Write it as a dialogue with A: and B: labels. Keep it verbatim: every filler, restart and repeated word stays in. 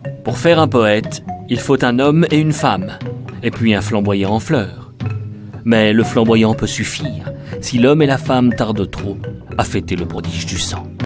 A: Pour faire un poète, il faut un homme et une femme, et puis un flamboyant en fleurs. Mais le flamboyant peut suffire si l'homme et la femme tardent trop à fêter le prodige du sang.